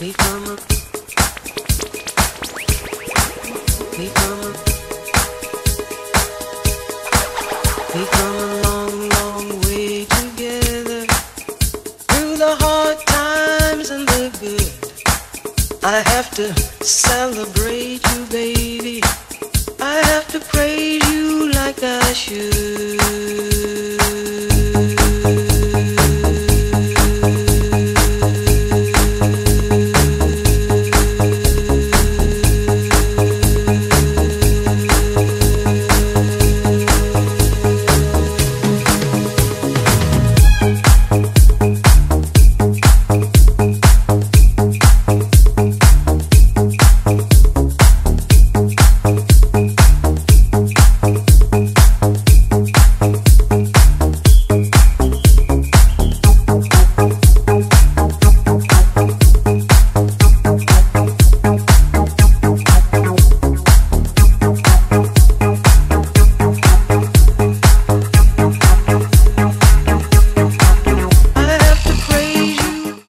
We come a, we come a, we come a long, long way together. Through the hard times and the good, I have to celebrate you, baby. I have to praise you like I should.